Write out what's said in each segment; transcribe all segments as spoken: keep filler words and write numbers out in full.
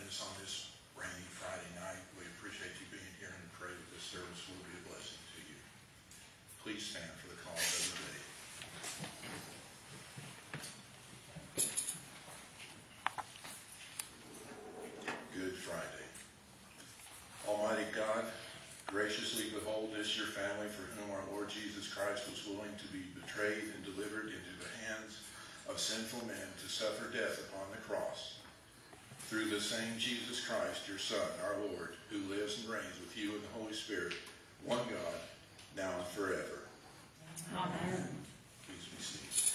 us on this rainy Friday night. We appreciate you being here and pray that this service will be a blessing to you. Please stand for the call of the day. Good Friday. Almighty God, graciously behold this your family for whom our Lord Jesus Christ was willing to be betrayed and delivered into the hands of sinful men to suffer death upon the cross. Through the same Jesus Christ, your Son, our Lord, who lives and reigns with you in the Holy Spirit, one God, now and forever. Amen. Please be seated.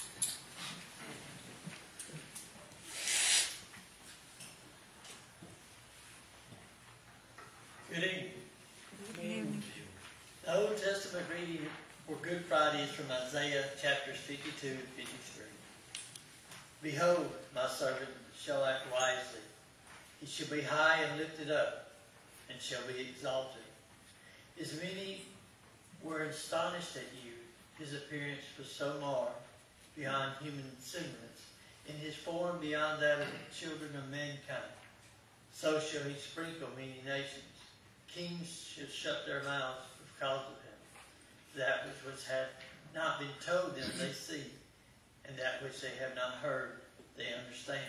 Good evening. Good evening. The Old Testament reading for Good Friday is from Isaiah chapters fifty-two and fifty-three. Behold, my servant shall act wisely. He shall be high and lifted up, and shall be exalted. As many were astonished at you, his appearance was so marred beyond human semblance, and his form beyond that of the children of mankind. So shall he sprinkle many nations. Kings shall shut their mouths because of him. That which was had not been told them they see, and that which they have not heard they understand.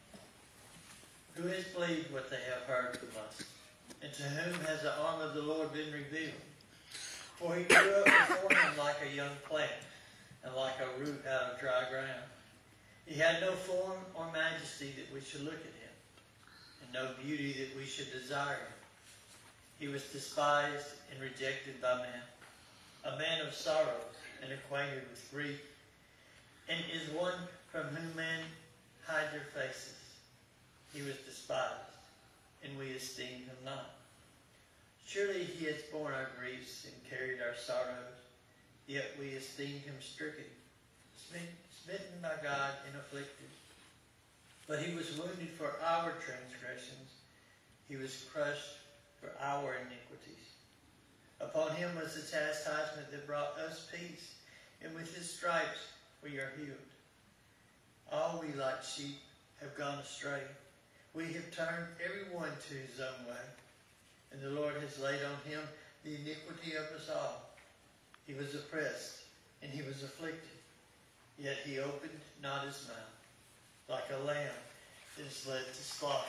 Who has believed what they have heard from us? And to whom has the arm of the Lord been revealed? For he grew up before him like a young plant, and like a root out of dry ground. He had no form or majesty that we should look at him, and no beauty that we should desire him. He was despised and rejected by men, a man of sorrows and acquainted with grief, and is one from whom men hide their faces. He was despised, and we esteemed him not. Surely he has borne our griefs and carried our sorrows, yet we esteemed him stricken, smitten by God and afflicted. But he was wounded for our transgressions, he was crushed for our iniquities. Upon him was the chastisement that brought us peace, and with his stripes we are healed. All we like sheep have gone astray. We have turned every one to his own way, and the Lord has laid on him the iniquity of us all. He was oppressed, and he was afflicted, yet he opened not his mouth. Like a lamb that is led to slaughter,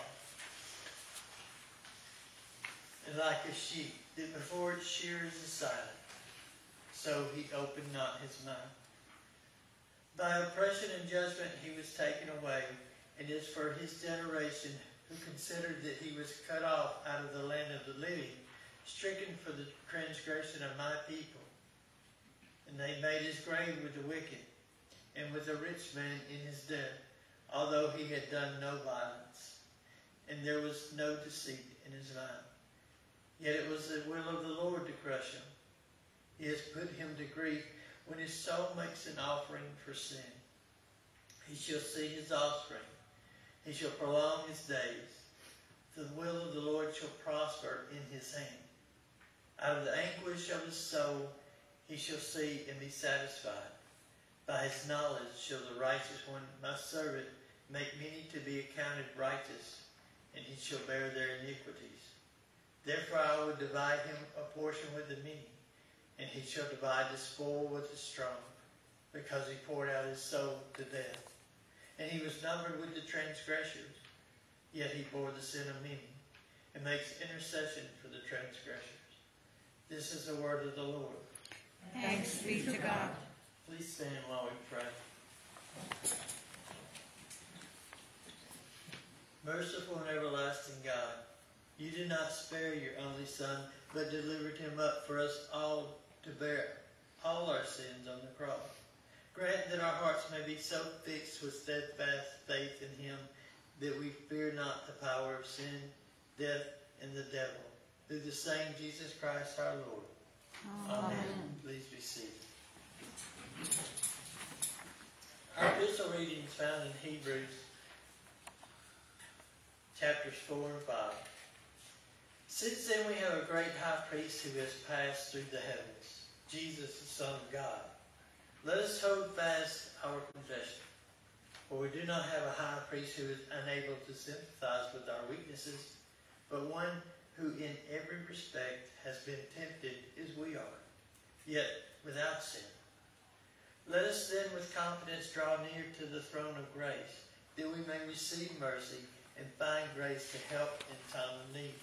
and like a sheep that before its shearers is silent, so he opened not his mouth. By oppression and judgment he was taken away. And as for his generation, who considered that he was cut off out of the land of the living, stricken for the transgression of my people. And they made his grave with the wicked, and with a rich man in his death, although he had done no violence, and there was no deceit in his mouth. Yet it was the will of the Lord to crush him. He has put him to grief when his soul makes an offering for sin. He shall see his offspring. He shall prolong his days. The will of the Lord shall prosper in his hand. Out of the anguish of his soul he shall see and be satisfied. By his knowledge shall the righteous one, my servant, make many to be accounted righteous, and he shall bear their iniquities. Therefore I will divide him a portion with the many, and he shall divide the spoil with the strong, because he poured out his soul to death. And he was numbered with the transgressors, yet he bore the sin of many, and makes intercession for the transgressors. This is the word of the Lord. Thanks be to God. Please stand while we pray. Merciful and everlasting God, you did not spare your only Son, but delivered him up for us all to bear all our sins on the cross. Grant that our hearts may be so fixed with steadfast faith in him that we fear not the power of sin, death, and the devil. Through the same Jesus Christ our Lord. Amen. Amen. Please be seated. Our epistle reading is found in Hebrews chapters four and five. Since then we have a great high priest who has passed through the heavens, Jesus the Son of God. Let us hold fast our confession. For we do not have a high priest who is unable to sympathize with our weaknesses, but one who in every respect has been tempted as we are, yet without sin. Let us then with confidence draw near to the throne of grace, that we may receive mercy and find grace to help in time of need.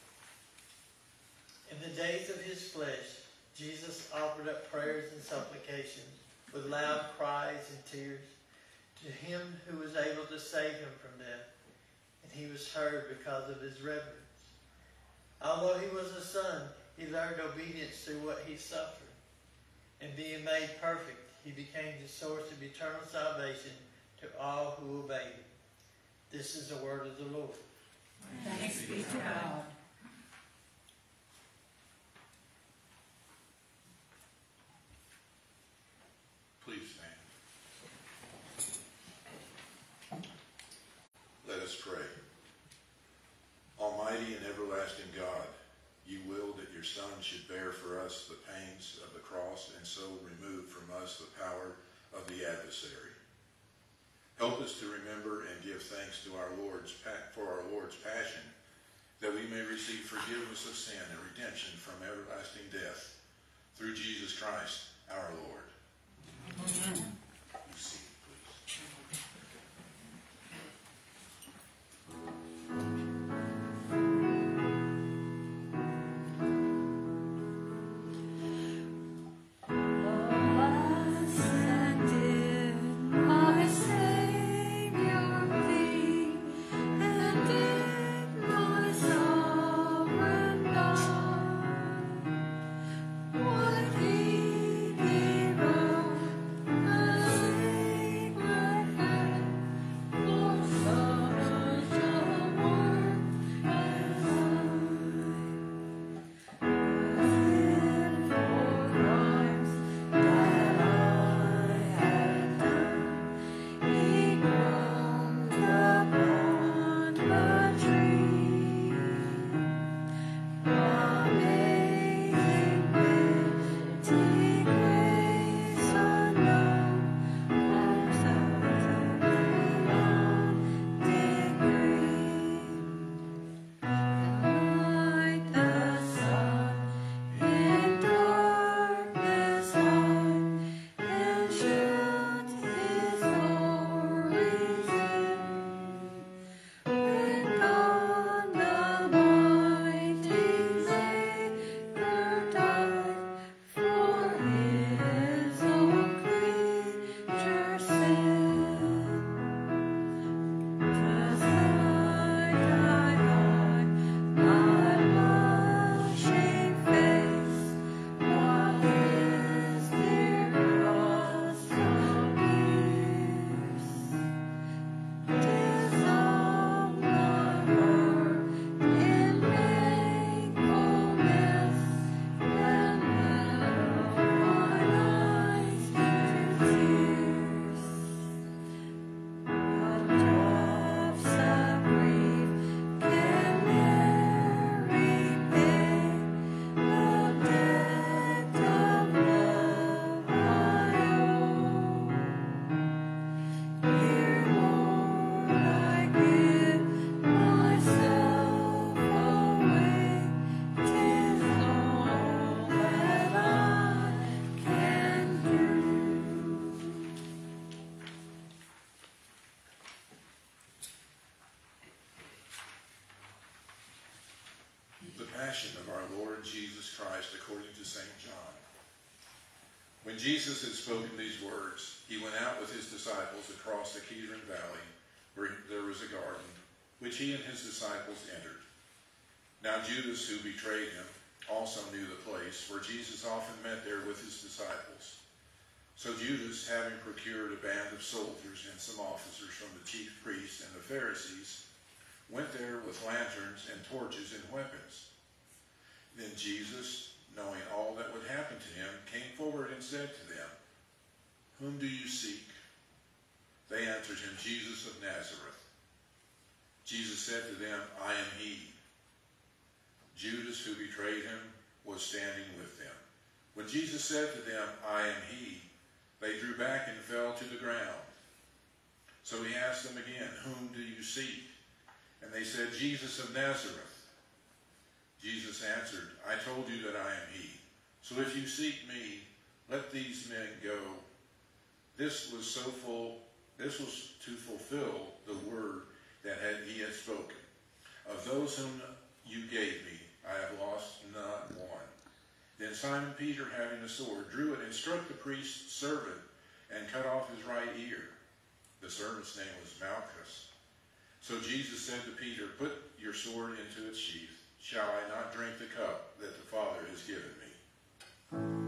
In the days of his flesh, Jesus offered up prayers and supplications with loud cries and tears to him who was able to save him from death, and he was heard because of his reverence. Although he was a son, he learned obedience through what he suffered. And being made perfect, he became the source of eternal salvation to all who obey him. This is the word of the Lord. Thanks be to God. Please stand. Let us pray. Almighty and everlasting God, you willed that your Son should bear for us the pains of the cross and so remove from us the power of the adversary. Help us to remember and give thanks to our Lord's for our Lord's passion, that we may receive forgiveness of sin and redemption from everlasting death through Jesus Christ our Lord. Amen. You see, please. Of our Lord Jesus Christ according to Saint John. When Jesus had spoken these words, he went out with his disciples across the Kidron Valley, where there was a garden, which he and his disciples entered. Now Judas, who betrayed him, also knew the place, for Jesus often met there with his disciples. So Judas, having procured a band of soldiers and some officers from the chief priests and the Pharisees, went there with lanterns and torches and weapons. Then Jesus, knowing all that would happen to him, came forward and said to them, "Whom do you seek?" They answered him, "Jesus of Nazareth." Jesus said to them, "I am he." Judas, who betrayed him, was standing with them. When Jesus said to them, "I am he," they drew back and fell to the ground. So he asked them again, "Whom do you seek?" And they said, "Jesus of Nazareth." Jesus answered, I told you that I am he. So if you seek me, let these men go. This was so full, this was to fulfill the word that had, he had spoken. Of those whom you gave me, I have lost not one. Then Simon Peter, having a sword, drew it and struck the priest's servant and cut off his right ear. The servant's name was Malchus. So Jesus said to Peter, put your sword into its sheath. Shall I not drink the cup that the Father has given me?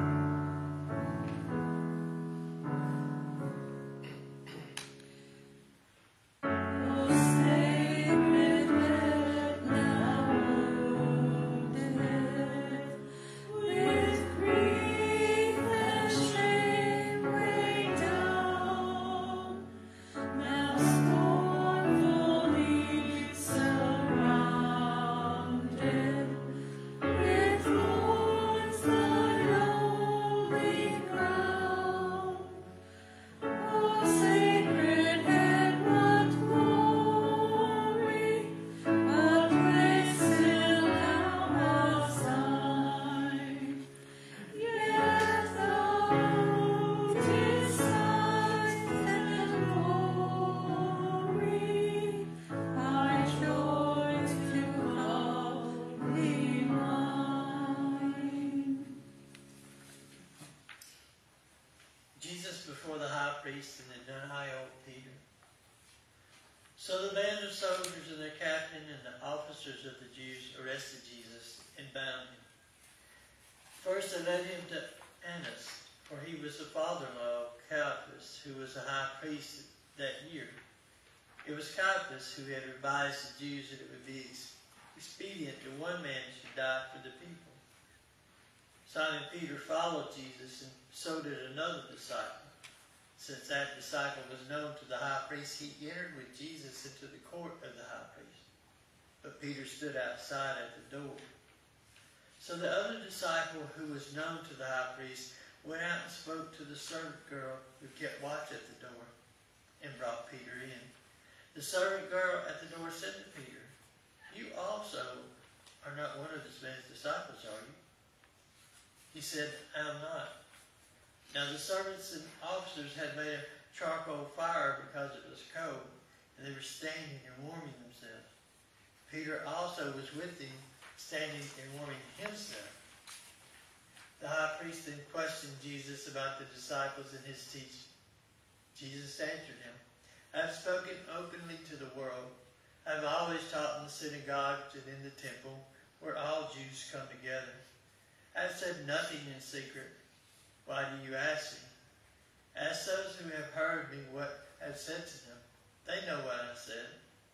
Priest and then denial Peter. So the band of soldiers and their captain and the officers of the Jews arrested Jesus and bound him. First they led him to Annas, for he was the father-in-law of Caiaphas, who was the high priest that year. It was Caiaphas who had advised the Jews that it would be expedient that one man should die for the people. Simon Peter followed Jesus, and so did another disciple. Since that disciple was known to the high priest, he entered with Jesus into the court of the high priest. But Peter stood outside at the door. So the other disciple, who was known to the high priest, went out and spoke to the servant girl who kept watch at the door and brought Peter in. The servant girl at the door said to Peter, you also are not one of this man's disciples, are you? He said, I am not. Now the servants and officers had made a charcoal fire because it was cold, and they were standing and warming themselves. Peter also was with them, standing and warming himself. The high priest then questioned Jesus about the disciples and his teaching. Jesus answered him, I have spoken openly to the world. I have always taught in the synagogues and in the temple, where all Jews come together. I have said nothing in secret. Why do you ask me? Ask those who have heard me what I have said to them. They know what I said.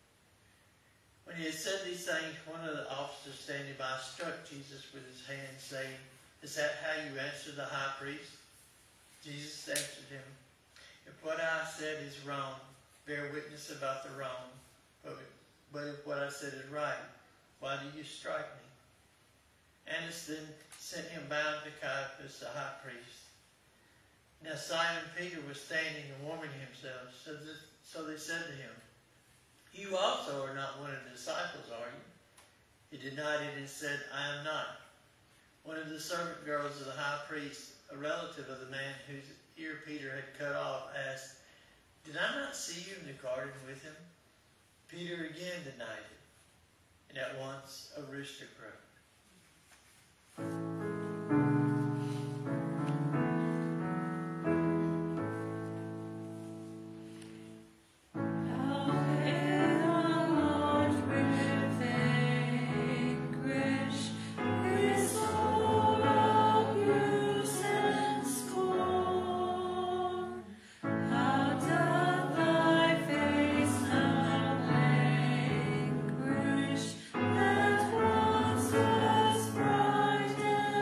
When he had said these things, one of the officers standing by struck Jesus with his hand, saying, is that how you answer the high priest? Jesus answered him, if what I said is wrong, bear witness about the wrong. But, but if what I said is right, why do you strike me? Annas then sent him bound to Caiaphas, the high priest. Now Simon Peter was standing and warming himself, so, that, so they said to him, you also are not one of the disciples, are you? He denied it and said, I am not. One of the servant girls of the high priest, a relative of the man whose ear Peter had cut off, asked, did I not see you in the garden with him? Peter again denied it, and at once a rooster crowed. That once was bright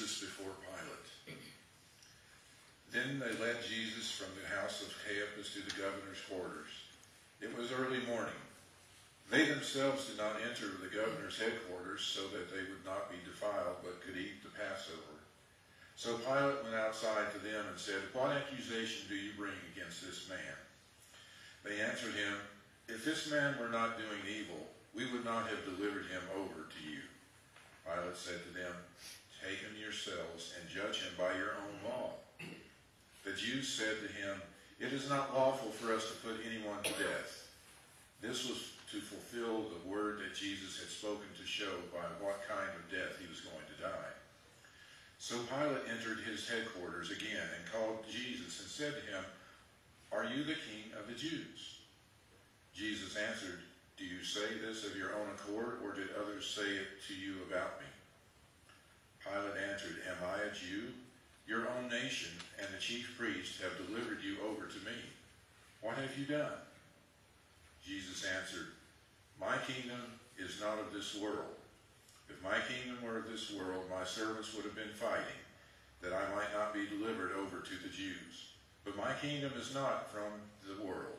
Jesus before Pilate. Then they led Jesus from the house of Caiaphas to the governor's quarters. It was early morning. They themselves did not enter the governor's headquarters so that they would not be defiled, but could eat the Passover. So Pilate went outside to them and said, "What accusation do you bring against this man?" They answered him, "If this man were not doing evil, we would not have delivered him over to you." Pilate said to them, "Take him yourselves and judge him by your own law." The Jews said to him, "It is not lawful for us to put anyone to death." This was to fulfill the word that Jesus had spoken to show by what kind of death he was going to die. So Pilate entered his headquarters again and called Jesus and said to him, "Are you the king of the Jews?" Jesus answered, "Do you say this of your own accord, or did others say it to you about me?" Pilate answered, "Am I a Jew? Your own nation and the chief priests have delivered you over to me. What have you done?" Jesus answered, "My kingdom is not of this world. If my kingdom were of this world, my servants would have been fighting, that I might not be delivered over to the Jews. But my kingdom is not from the world."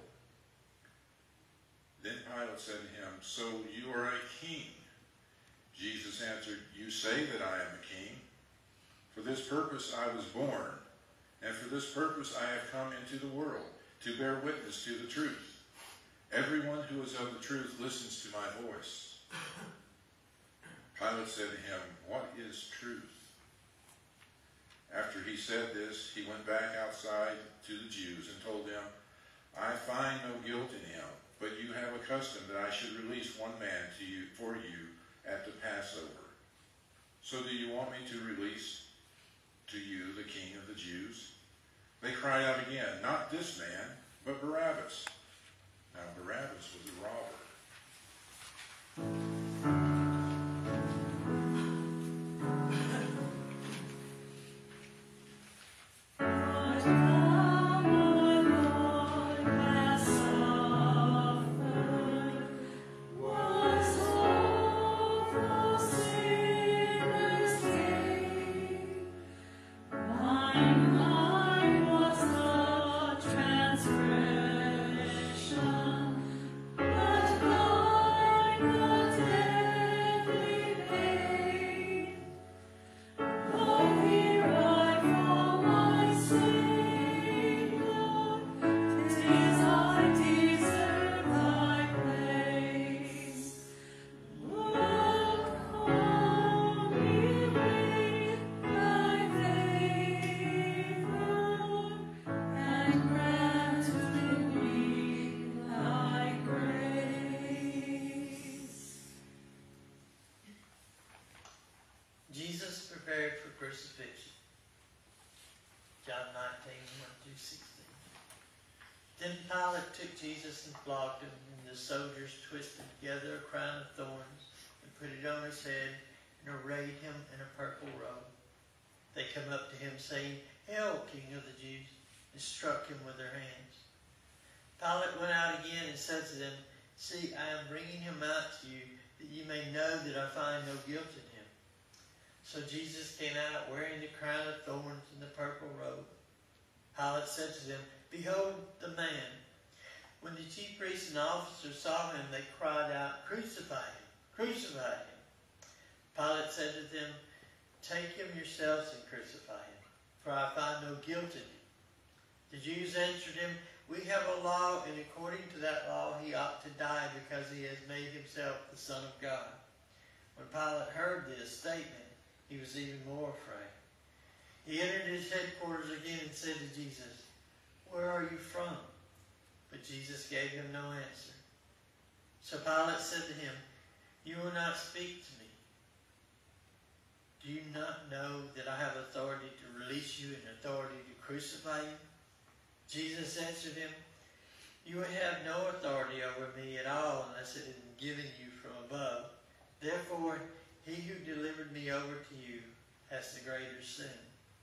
Then Pilate said to him, "So you are a king?" Jesus answered, "You say that I am a king. For this purpose I was born, and for this purpose I have come into the world, to bear witness to the truth. Everyone who is of the truth listens to my voice." Pilate said to him, "What is truth?" After he said this, he went back outside to the Jews and told them, "I find no guilt in him, but you have a custom that I should release one man to you for you at the Passover. So do you want me to release to you the king of the Jews?" They cried out again, "Not this man, but Barabbas." Now Barabbas was a robber. Jesus prepared for crucifixion. John nineteen, one through sixteen. Then Pilate took Jesus and flogged him, and the soldiers twisted together a crown of thorns and put it on his head and arrayed him in a purple robe. They come up to him saying, "Hail, King of the Jews," and struck him with their hands. Pilate went out again and said to them, "See, I am bringing him out to you, that you may know that I find no guilt in him." So Jesus came out wearing the crown of thorns and the purple robe. Pilate said to them, "Behold the man." When the chief priests and officers saw him, they cried out, "Crucify him! Crucify him!" Pilate said to them, "Take him yourselves and crucify him, for I find no guilt in him." The Jews answered him, "We have a law, and according to that law he ought to die because he has made himself the Son of God." When Pilate heard this statement, he was even more afraid. He entered his headquarters again and said to Jesus, "Where are you from?" But Jesus gave him no answer. So Pilate said to him, "You will not speak to me. Do you not know that I have authority to release you and authority to crucify you?" Jesus answered him, "You have no authority over me at all unless it is given you from above. Therefore, he who delivered me over to you has the greater sin."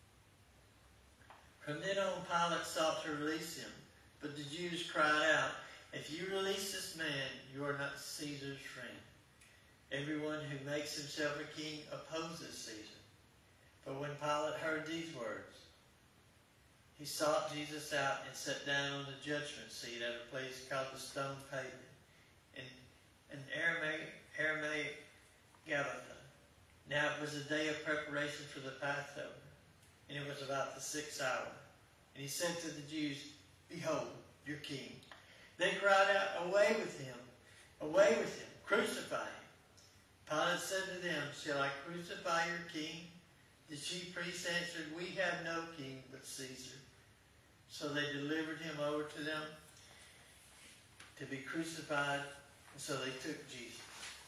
From then on, Pilate sought to release him, but the Jews cried out, "If you release this man, you are not Caesar's friend. Everyone who makes himself a king opposes Caesar." But when Pilate heard these words, he sought Jesus out and sat down on the judgment seat at a place called the Stone Pavement, in, in Aramaic, Aramaic Gabbatha. Now it was a day of preparation for the Passover, and it was about the sixth hour. And he said to the Jews, "Behold, your king." They cried out, "Away with him! Away with him! Crucify him!" Pilate said to them, "Shall I crucify your king?" The chief priests answered, "We have no king but Caesar." So they delivered him over to them to be crucified, and so they took Jesus.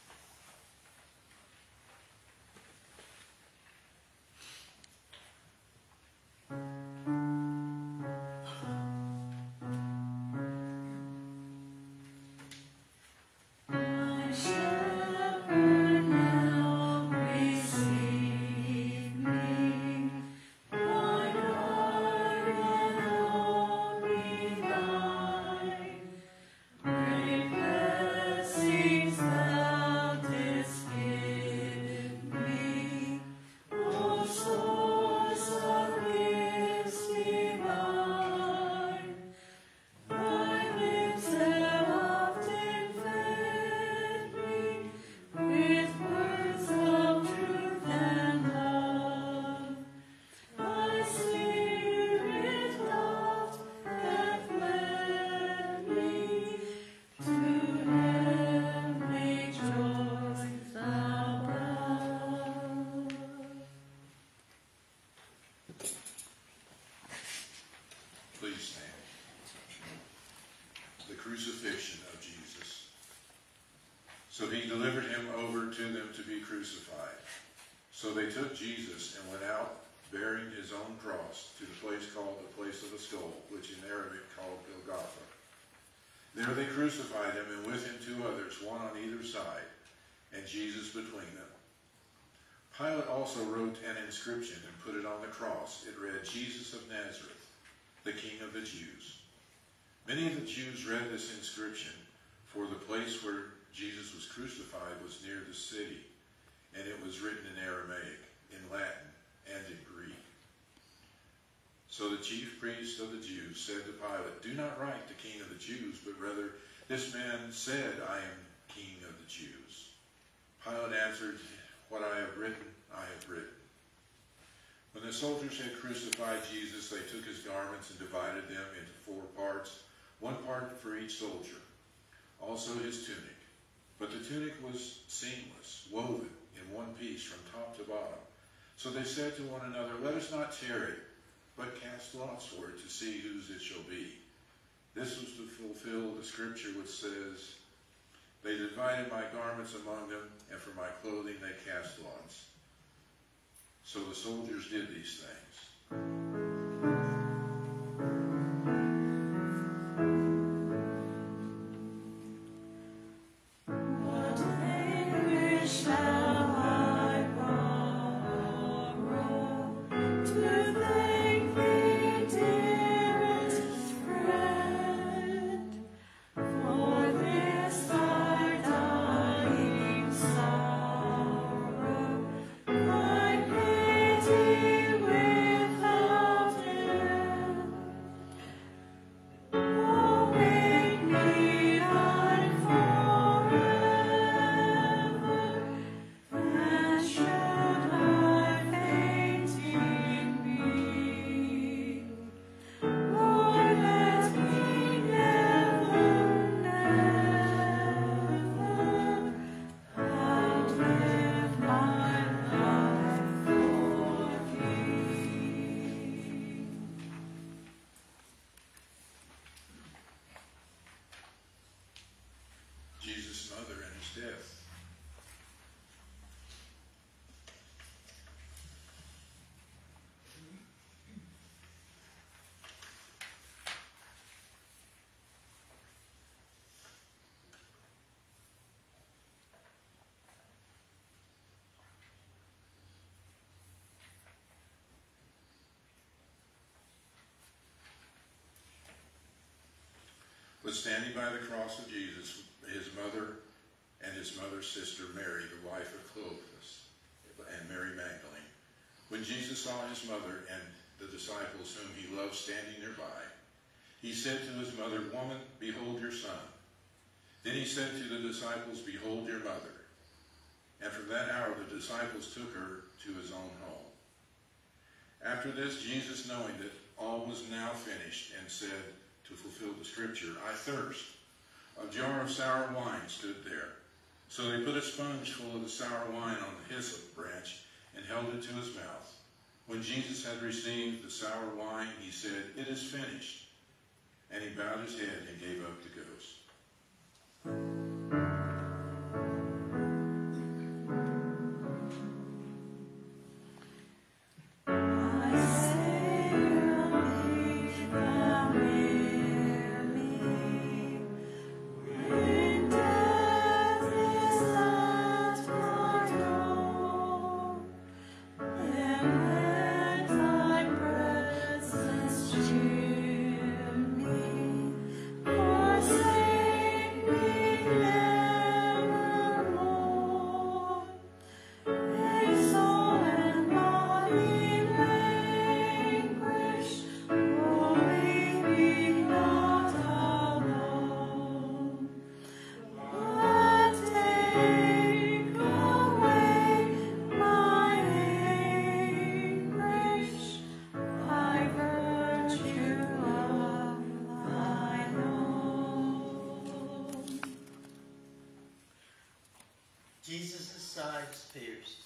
Please stand. The crucifixion of Jesus. So he delivered him over to them to be crucified. So they took Jesus and went out, bearing his own cross, to the place called the place of a skull, which in Arabic called Golgotha. There they crucified him, and with him two others, one on either side, and Jesus between them. Pilate also wrote an inscription and put it on the cross. It read, "Jesus of Nazareth, the King of the Jews." Many of the Jews read this inscription, for the place where Jesus was crucified was near the city, and it was written in Aramaic, in Latin, and in Greek. So the chief priests of the Jews said to Pilate, "Do not write the King of the Jews, but rather, this man said, 'I am King of the Jews.'" Pilate answered, "What I have written, I have written." When the soldiers had crucified Jesus, they took his garments and divided them into four parts, one part for each soldier, also his tunic. But the tunic was seamless, woven in one piece from top to bottom. So they said to one another, "Let us not tear it, but cast lots for it to see whose it shall be." This was to fulfill the scripture which says, "They divided my garments among them, and for my clothing they cast lots." So the soldiers did these things. Jesus' mother and his death. But standing by the cross of Jesus, his mother and his mother's sister Mary, the wife of Clopas, and Mary Magdalene, When Jesus saw his mother and the disciples whom he loved standing nearby, he said to his mother, "Woman, behold your son." Then he said to the disciples, "Behold your mother." And from that hour the disciples took her to his own home. After this, Jesus, knowing that all was now finished, and said, to fulfill the scripture, "I thirst." A jar of sour wine stood there. So they put a sponge full of the sour wine on the hyssop branch and held it to his mouth. When Jesus had received the sour wine, he said, "It is finished." And he bowed his head and gave up the ghost. Jesus' sides pierced.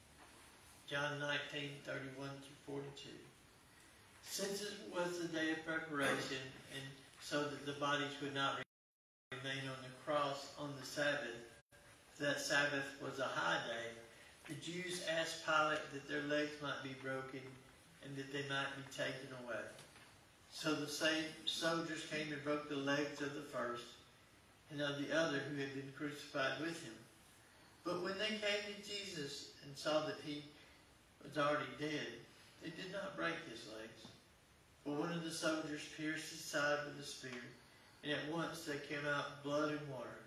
John nineteen, thirty-one through forty-two. Since it was the day of preparation, and so that the bodies would not remain on the cross on the Sabbath, that Sabbath was a high day, the Jews asked Pilate that their legs might be broken and that they might be taken away. So the same soldiers came and broke the legs of the first and of the other who had been crucified with him. But when they came to Jesus and saw that he was already dead, they did not break his legs. But one of the soldiers pierced his side with a spear, and at once there came out blood and water.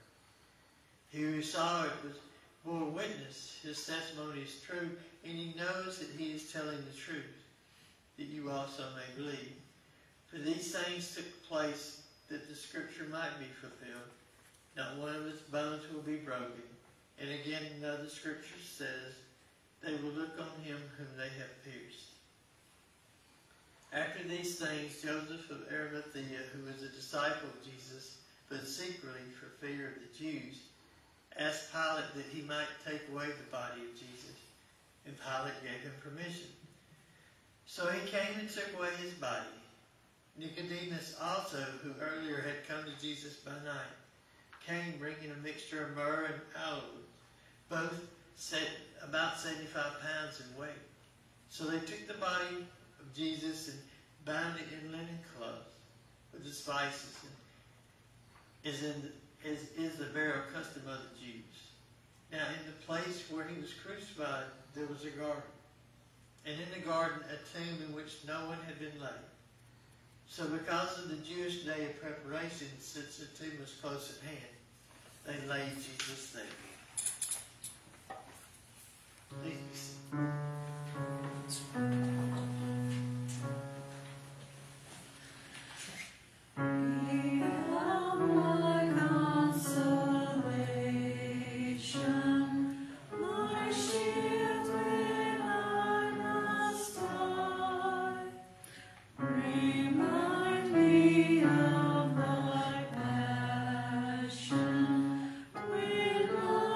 He who saw it was bore witness, his testimony is true, and he knows that he is telling the truth, that you also may believe. For these things took place that the scripture might be fulfilled. Not one of his bones will be broken. And again, another scripture says, they will look on him whom they have pierced. After these things, Joseph of Arimathea, who was a disciple of Jesus, but secretly for fear of the Jews, asked Pilate that he might take away the body of Jesus. And Pilate gave him permission. So he came and took away his body. Nicodemus also, who earlier had come to Jesus by night, came bringing a mixture of myrrh and aloe, both set about seventy-five pounds in weight. So they took the body of Jesus and bound it in linen cloths with the spices, and is, in the, is, is the burial custom of the Jews. Now in the place where he was crucified, there was a garden, and in the garden a tomb in which no one had been laid. So because of the Jewish day of preparation, since the tomb was close at hand, they laid Jesus there. Please. Remind me of thy passion when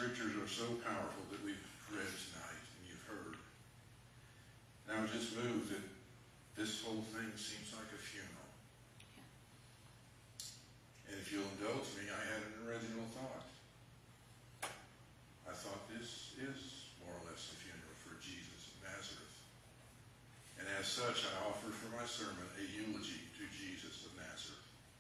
scriptures are so powerful that we've read tonight and you've heard. And I was just moved that this whole thing seems like a funeral. And if you'll indulge me, I had an original thought. I thought this is more or less a funeral for Jesus of Nazareth. And as such, I offer for my sermon a eulogy to Jesus of Nazareth.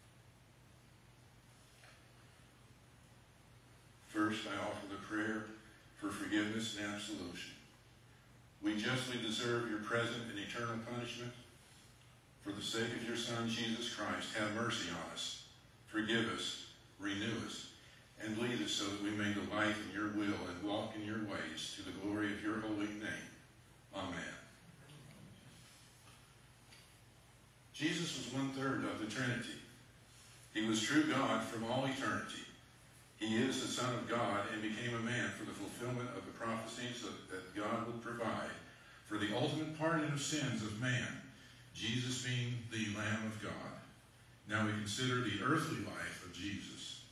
First, I offer the prayer for forgiveness and absolution. We justly deserve your present and eternal punishment. For the sake of your Son, Jesus Christ, have mercy on us, forgive us, renew us, and lead us so that we may delight in your will and walk in your ways to the glory of your holy name. Amen. Jesus was one-third of the Trinity. He was true God from all eternity. He is the Son of God and became a man for the fulfillment of the prophecies of, that God would provide for the ultimate pardon of sins of man, Jesus being the Lamb of God. Now we consider the earthly life of Jesus.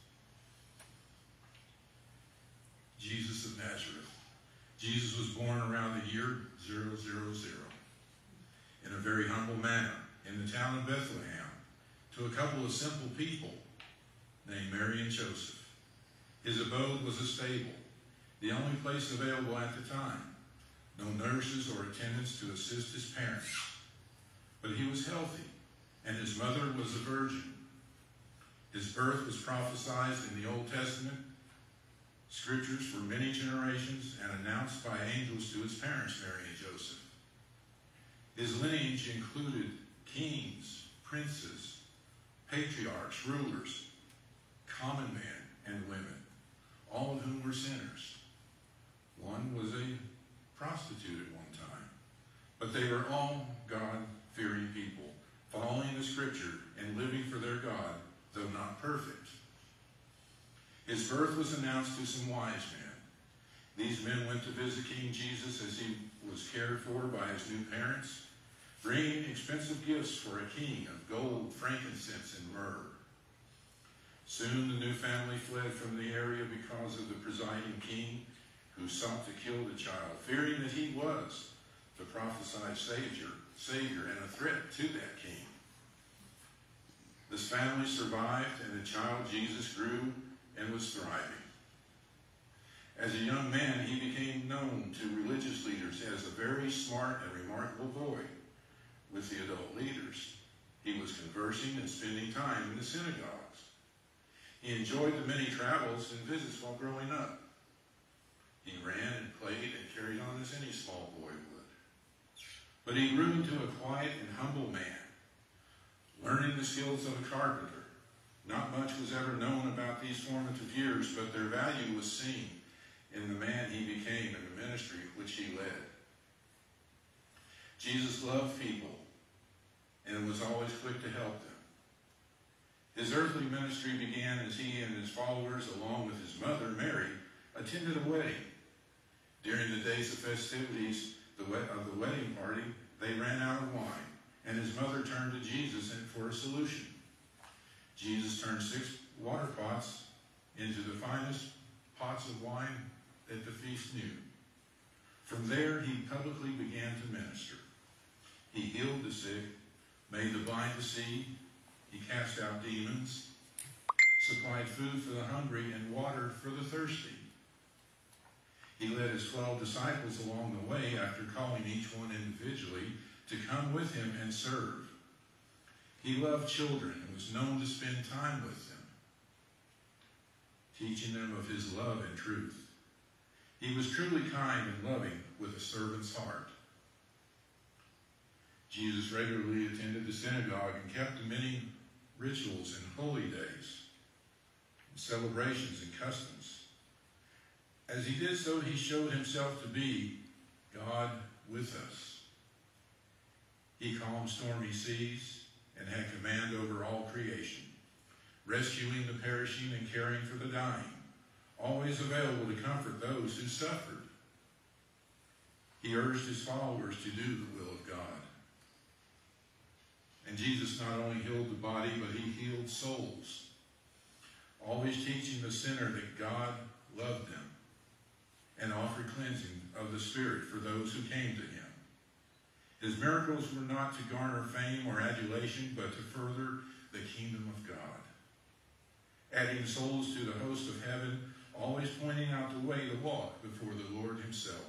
Jesus of Nazareth. Jesus was born around the year zero zero zero in a very humble manner in the town of Bethlehem to a couple of simple people named Mary and Joseph. His abode was a stable, the only place available at the time. No nurses or attendants to assist his parents. But he was healthy, and his mother was a virgin. His birth was prophesied in the Old Testament scriptures for many generations and announced by angels to his parents, Mary and Joseph. His lineage included kings, princes, patriarchs, rulers, common men, and women, all of whom were sinners. One was a prostitute at one time, but they were all God-fearing people, following the scripture and living for their God, though not perfect. His birth was announced to some wise men. These men went to visit King Jesus as he was cared for by his new parents, bringing expensive gifts for a king of gold, frankincense, and myrrh. Soon the new family fled from the area because of the presiding king, who sought to kill the child, fearing that he was the prophesied Savior, Savior and a threat to that king. This family survived, and the child Jesus grew and was thriving. As a young man, he became known to religious leaders as a very smart and remarkable boy. With the adult leaders, he was conversing and spending time in the synagogues. He enjoyed the many travels and visits while growing up. He ran and played and carried on as any small boy would. But he grew into a quiet and humble man, learning the skills of a carpenter. Not much was ever known about these formative years, but their value was seen in the man he became and the ministry which he led. Jesus loved people and was always quick to help them. His earthly ministry began as he and his followers, along with his mother, Mary, attended a wedding. During the days of festivities of the wedding party, they ran out of wine, and his mother turned to Jesus for a solution. Jesus turned six water pots into the finest pots of wine that the feast knew. From there, he publicly began to minister. He healed the sick, made the blind to see, he cast out demons, supplied food for the hungry and water for the thirsty. He led his twelve disciples along the way after calling each one individually to come with him and serve. He loved children and was known to spend time with them, teaching them of his love and truth. He was truly kind and loving with a servant's heart. Jesus regularly attended the synagogue and kept the many rituals and holy days, celebrations and customs. As he did so, he showed himself to be God with us. He calmed stormy seas and had command over all creation, rescuing the perishing and caring for the dying, always available to comfort those who suffered. He urged his followers to do the will of God. And Jesus not only healed the body, but he healed souls, always teaching the sinner that God loved them and offered cleansing of the Spirit for those who came to him. His miracles were not to garner fame or adulation, but to further the kingdom of God, adding souls to the host of heaven, always pointing out the way to walk before the Lord himself.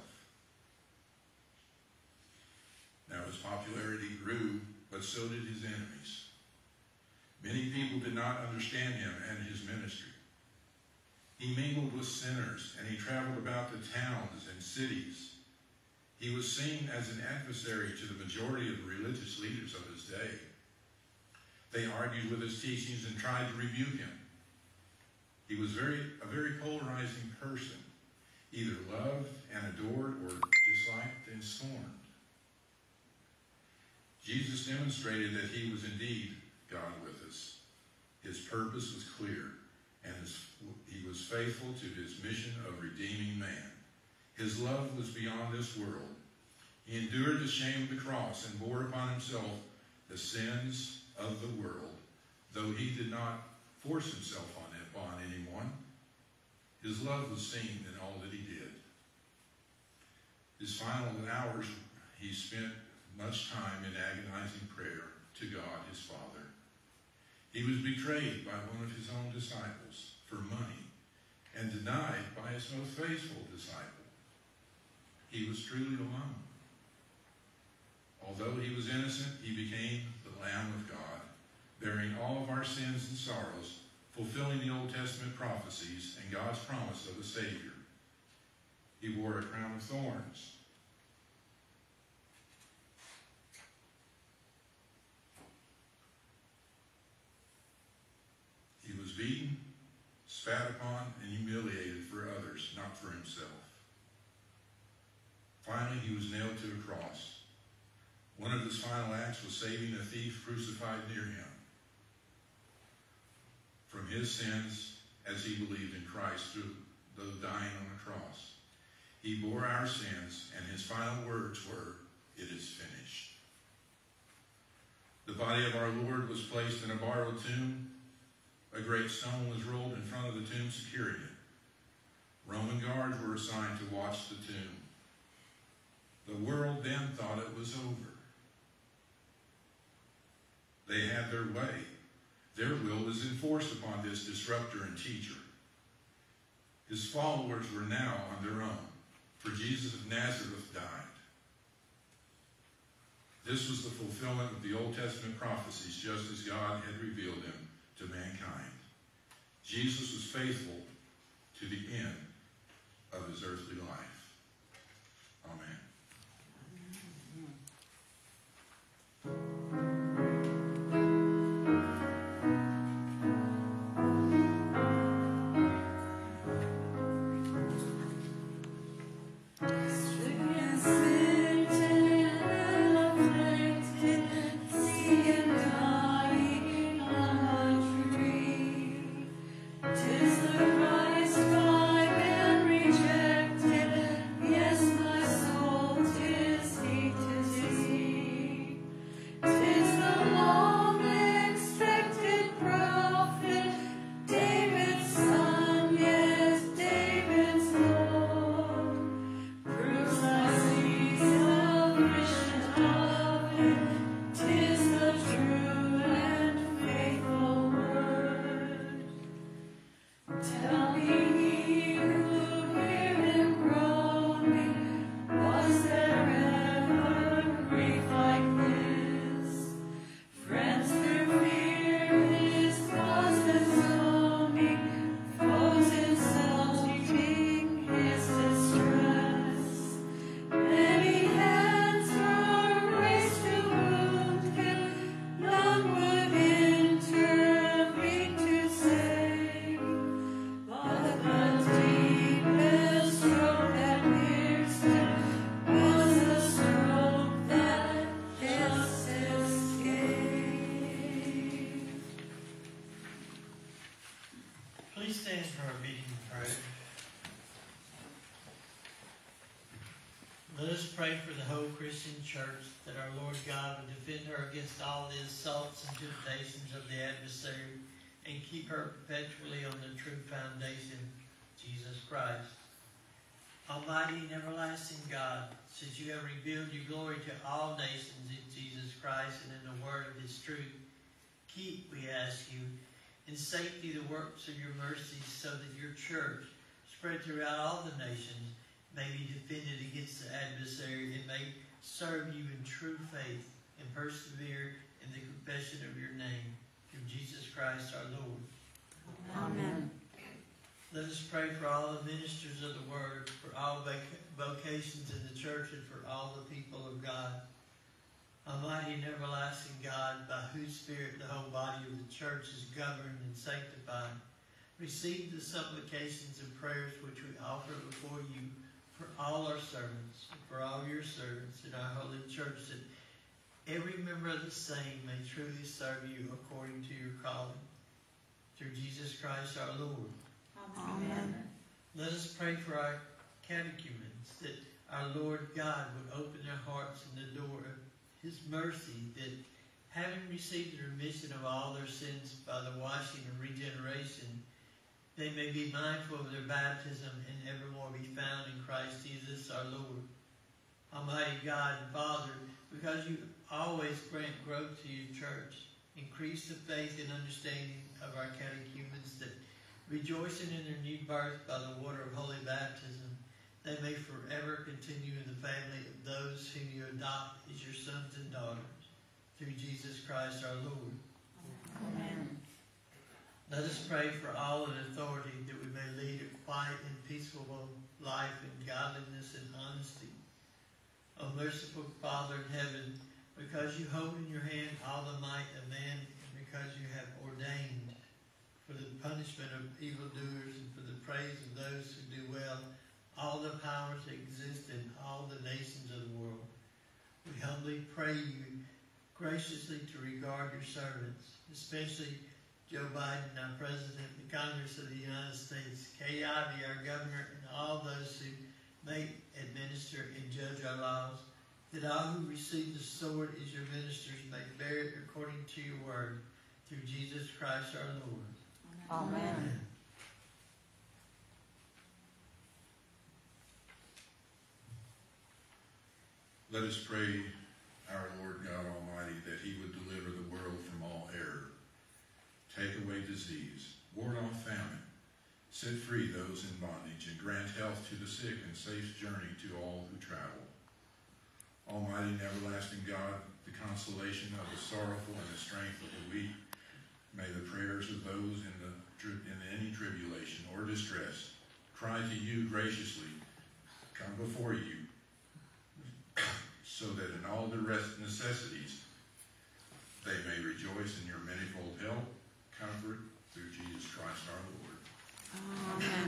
Now his popularity grew, but so did his enemies. Many people did not understand him and his ministry. He mingled with sinners, and he traveled about the towns and cities. He was seen as an adversary to the majority of the religious leaders of his day. They argued with his teachings and tried to rebuke him. He was very, a very polarizing person, either loved and adored or disliked and scorned. Jesus demonstrated that he was indeed God with us. His purpose was clear, and his, he was faithful to his mission of redeeming man. His love was beyond this world. He endured the shame of the cross and bore upon himself the sins of the world, though he did not force himself on it on anyone. His love was seen in all that he did. His final hours, he spent much time in agonizing prayer to God, his Father. He was betrayed by one of his own disciples for money and denied by his most faithful disciple. He was truly alone. Although he was innocent, he became the Lamb of God, bearing all of our sins and sorrows, fulfilling the Old Testament prophecies and God's promise of a Savior. He wore a crown of thorns. He was beaten, spat upon, and humiliated for others, not for himself. Finally, he was nailed to a cross. One of his final acts was saving a thief crucified near him from his sins as he believed in Christ through the dying on the cross. He bore our sins, and his final words were, "It is finished." The body of our Lord was placed in a borrowed tomb. A great stone was rolled in front of the tomb, securing it. Roman guards were assigned to watch the tomb. The world then thought it was over. They had their way. Their will was enforced upon this disruptor and teacher. His followers were now on their own, for Jesus of Nazareth died. This was the fulfillment of the Old Testament prophecies, just as God had revealed them to mankind. Jesus was faithful to the end of his earthly life. Amen. Pray for the whole Christian church, that our Lord God would defend her against all the assaults and temptations of the adversary, and keep her perpetually on the true foundation, Jesus Christ. Almighty and everlasting God, since you have revealed your glory to all nations in Jesus Christ and in the word of his truth, keep, we ask you, in safety the works of your mercies, so that your church, spread throughout all the nations, may be defended against the adversary and may serve you in true faith and persevere in the confession of your name, through Jesus Christ our Lord. Amen. Let us pray for all the ministers of the word, for all voc- vocations in the church, and for all the people of God. Almighty and everlasting God, by whose Spirit the whole body of the church is governed and sanctified, receive the supplications and prayers which we offer before you for all our servants, and for all your servants in our holy church, that every member of the same may truly serve you according to your calling. Through Jesus Christ our Lord. Amen. Let us pray for our catechumens, that our Lord God would open their hearts and the door of his mercy, that having received the remission of all their sins by the washing of regeneration, they may be mindful of their baptism and evermore be found in Christ Jesus our Lord. Almighty God and Father, because you always grant growth to your church, increase the faith and understanding of our catechumens, that rejoicing in their new birth by the water of holy baptism, they may forever continue in the family of those whom you adopt as your sons and daughters, through Jesus Christ our Lord. Amen. Let us pray for all in authority, that we may lead a quiet and peaceful life in godliness and honesty. O merciful Father in heaven, because you hold in your hand all the might of man, and because you have ordained for the punishment of evildoers and for the praise of those who do well all the powers that exist in all the nations of the world, we humbly pray you graciously to regard your servants, especially Joe Biden, our President, the Congress of the United States, Kay Ivey, our Governor, and all those who may administer and judge our laws, that all who receive the sword as your ministers may bear it according to your word, through Jesus Christ our Lord. Amen. Let us pray our Lord God Almighty that he would deliver the world from all error, take away disease, ward off famine, set free those in bondage, and grant health to the sick and safe journey to all who travel. Almighty and everlasting God, the consolation of the sorrowful and the strength of the weak, may the prayers of those in, the, in any tribulation or distress cry to you graciously, come before you, so that in all their rest necessities they may rejoice in your manifold help, comfort, through Jesus Christ our Lord. Amen.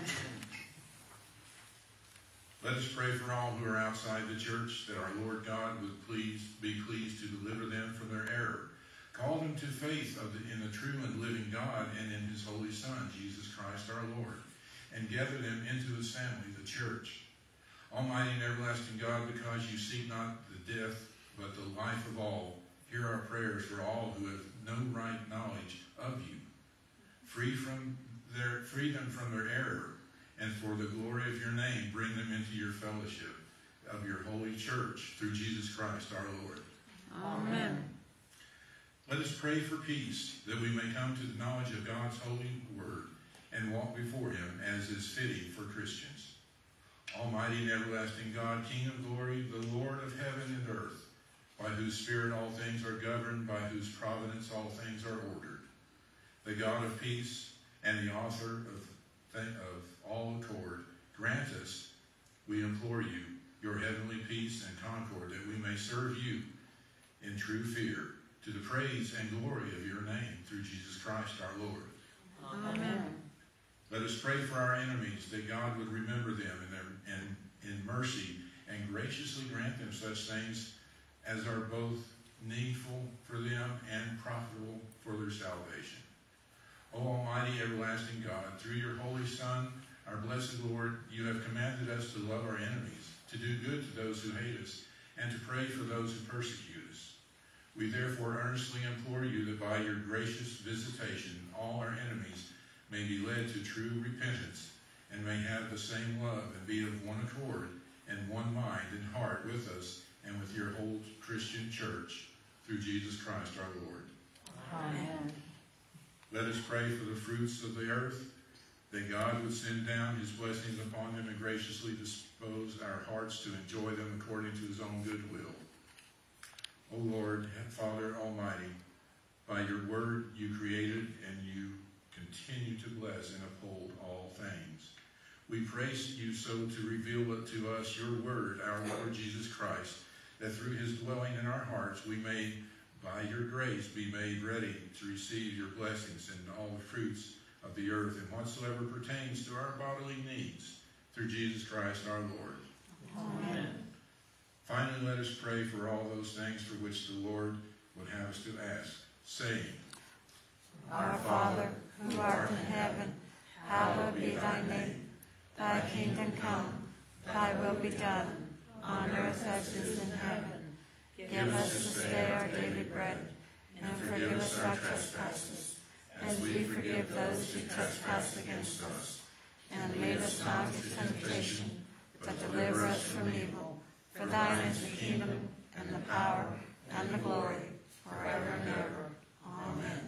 Let us pray for all who are outside the church, that our Lord God would please be pleased to deliver them from their error. Call them to faith of the, in the true and living God and in his holy Son, Jesus Christ our Lord, and gather them into his family, the church. Almighty and everlasting God, because you seek not the death, but the life of all, hear our prayers for all who have no right knowledge of you. Free from their, free them from their error, and for the glory of your name, bring them into your fellowship of your holy church, through Jesus Christ our Lord. Amen. Let us pray for peace, that we may come to the knowledge of God's holy word, and walk before him as is fitting for Christians. Almighty and everlasting God, King of glory, the Lord of heaven and earth, by whose Spirit all things are governed, by whose providence all things are ordered, the God of peace and the author of, of all accord, grant us, we implore you, your heavenly peace and concord, that we may serve you in true fear, to the praise and glory of your name, through Jesus Christ our Lord. Amen. Let us pray for our enemies, that God would remember them in, their, in, in mercy and graciously grant them such things as are both needful for them and profitable for their salvation. O Almighty, everlasting God, through your Holy Son, our blessed Lord, you have commanded us to love our enemies, to do good to those who hate us, and to pray for those who persecute us. We therefore earnestly implore you that by your gracious visitation all our enemies may be led to true repentance, and may have the same love and be of one accord and one mind and heart with us and with your whole Christian church, through Jesus Christ our Lord. Amen. Let us pray for the fruits of the earth, that God would send down his blessings upon them and graciously dispose our hearts to enjoy them according to his own good will. O Lord, Father Almighty, by your word you created and you continue to bless and uphold all things. We praise you so to reveal to us your word, our Lord Jesus Christ, that through his dwelling in our hearts we may, by your grace, be made ready to receive your blessings and all the fruits of the earth and whatsoever pertains to our bodily needs, through Jesus Christ our Lord. Amen. Finally, let us pray for all those things for which the Lord would have us to ask, saying, Our Father, who art in heaven, hallowed be thy name. Thy kingdom come, thy will be done, on earth as it is in heaven. Give us this day our daily bread, and forgive us our trespasses, as we forgive those who trespass against us. And lead us not into temptation, but deliver us from evil. For thine is the kingdom, and the power, and the glory, forever and ever. Amen.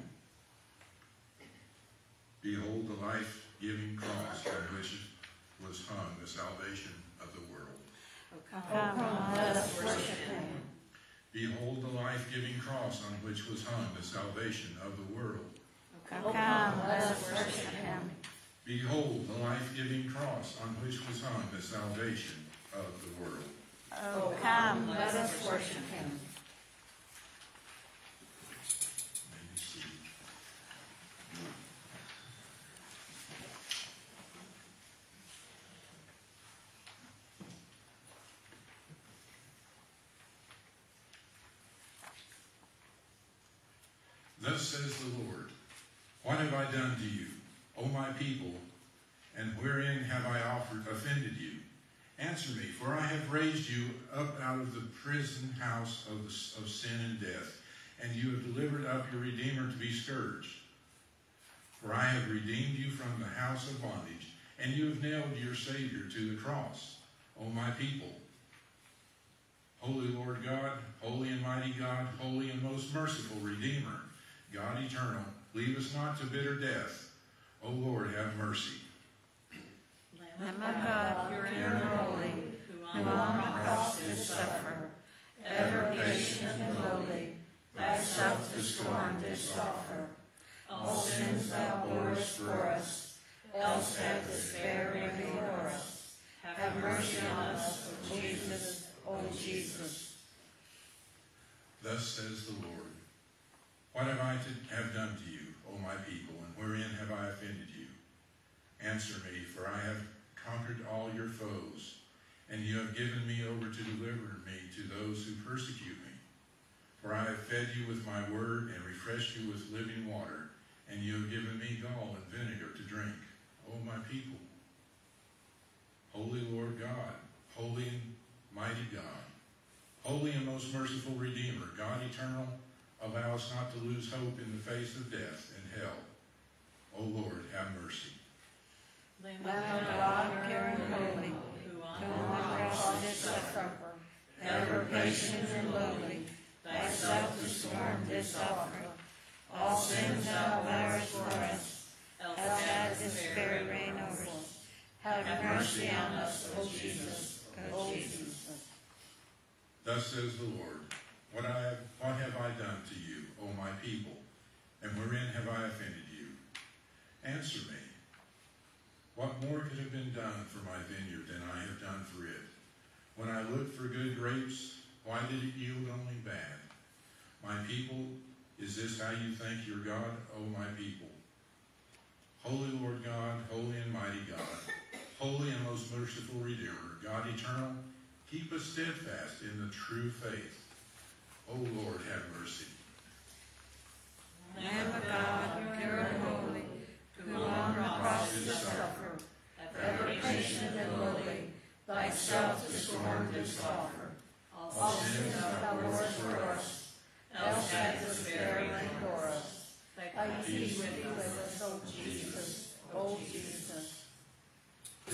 Behold the life-giving cross on which was hung the salvation of the world. Come, let us worship him. Behold the life-giving cross on which was hung the salvation of the world. Come, let us worship him. Behold the life-giving cross on which was hung the salvation of the world. Oh, come, let us worship him. May be seated. Thus says the Lord, what have I done to you, O my people, and wherein have I offered offended you? Answer me, for I have raised you up out of the prison house of, the, of sin and death, and you have delivered up your Redeemer to be scourged. For I have redeemed you from the house of bondage, and you have nailed your Savior to the cross, O my people. Holy Lord God, holy and mighty God, holy and most merciful Redeemer, God eternal, leave us not to bitter death. O Lord, have mercy. Lamb of God, pure and holy, who on the cross did suffer, ever patient and lowly, thyself to scorn didst offer. All sins thou borest for us, else had despair reigned o'er us. Have mercy on us, O Jesus, O Jesus. Thus says the Lord, what have I to have done to you, O my people, and wherein have I offended you? Answer me, for I have conquered all your foes, and you have given me over to deliver me to those who persecute me. For I have fed you with my word and refreshed you with living water, and you have given me gall and vinegar to drink, O my people. Holy Lord God, holy and mighty God, holy and most merciful Redeemer, God eternal, allow us not to lose hope in the face of death and hell. O Lord, have mercy. Lamb of God, pure and holy, who on the cross did suffer, ever patient and lowly, thyself to scorn didst offer. All sins thou bearest for us, else had despair reign over us. Have mercy on us, O Jesus, O Jesus. Thus says the Lord, what, I have, what have I done to you, O my people, and wherein have I offended you? Answer me. What more could have been done for my vineyard than I have done for it? When I looked for good grapes, why did it yield only bad? My people, is this how you think your God, O my people? Holy Lord God, holy and mighty God, holy and most merciful Redeemer, God eternal, keep us steadfast in the true faith. O Lord, have mercy. Lamb of God, pure and holy, who on the cross did suffer, ever patient and lowly, thyself to scorn didst offer. All sins thou borest for us, else had despair reigned o'er us. Thy peace be with us, O Jesus, O Jesus.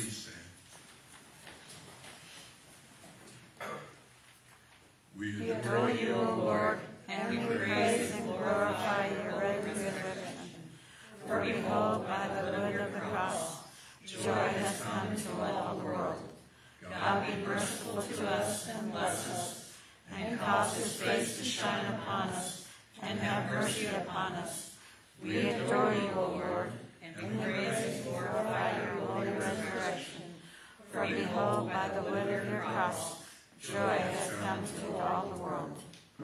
behold, by the wood of the cross, joy has come to all the world. God be merciful to us and bless us, and cause his face to shine upon us, and have mercy upon us. We adore you, O Lord, and praise and glorify your holy resurrection. For behold, by the wood of your cross, joy has come to all the world.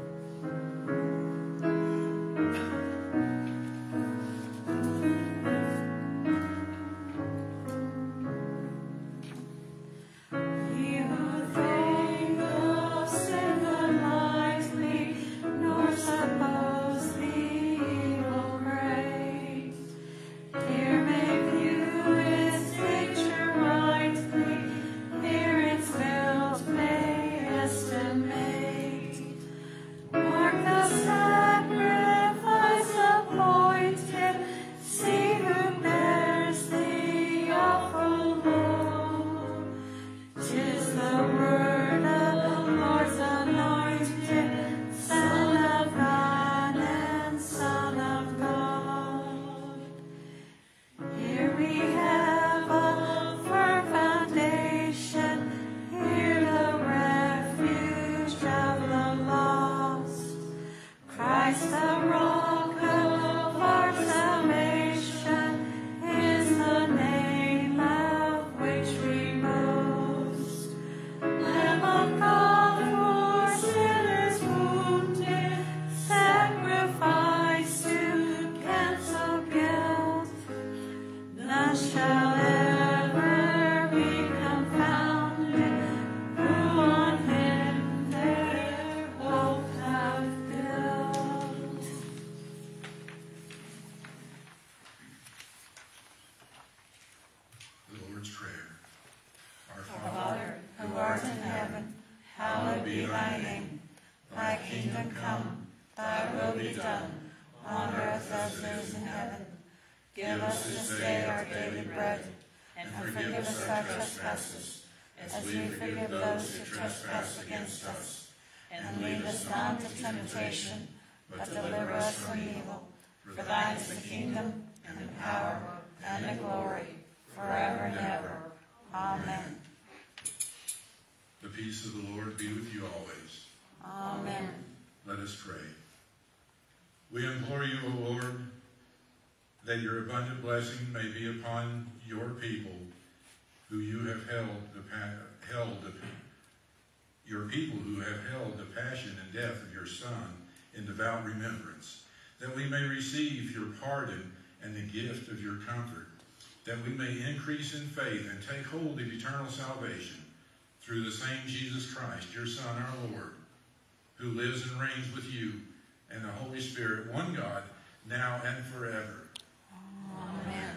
But deliver us from evil. For thine is the kingdom, and the power, and the glory, forever and ever. Amen. The peace of the Lord be with you always. Amen. Let us pray. We implore you, O Lord, that your abundant blessing may be upon your people who you have held the pa- held the, your people who have held the passion and death of your Son in devout remembrance, that we may receive your pardon and the gift of your comfort, that we may increase in faith and take hold of eternal salvation through the same Jesus Christ, your Son, our Lord, who lives and reigns with you and the Holy Spirit, one God, now and forever. Amen.